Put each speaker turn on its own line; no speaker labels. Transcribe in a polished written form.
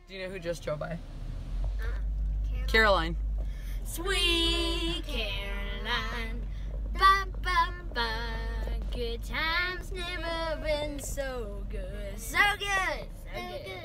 Do you know who just drove by?
Caroline.
Caroline.
Sweet Caroline, ba ba ba. Good times never been so good, so good, so good.